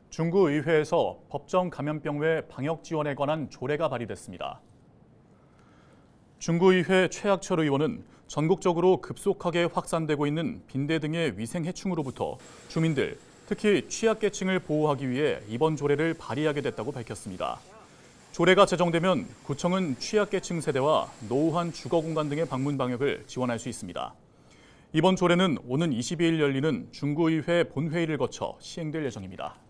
중구의회에서 법정 감염병 외 방역 지원에 관한 조례가 발의됐습니다. 중구의회 최학철 의원은 전국적으로 급속하게 확산되고 있는 빈대 등의 위생 해충으로부터 주민들, 특히 취약계층을 보호하기 위해 이번 조례를 발의하게 됐다고 밝혔습니다. 조례가 제정되면 구청은 취약계층 세대와 노후한 주거공간 등의 방문 방역을 지원할 수 있습니다. 이번 조례는 오는 22일 열리는 중구의회 본회의를 거쳐 시행될 예정입니다.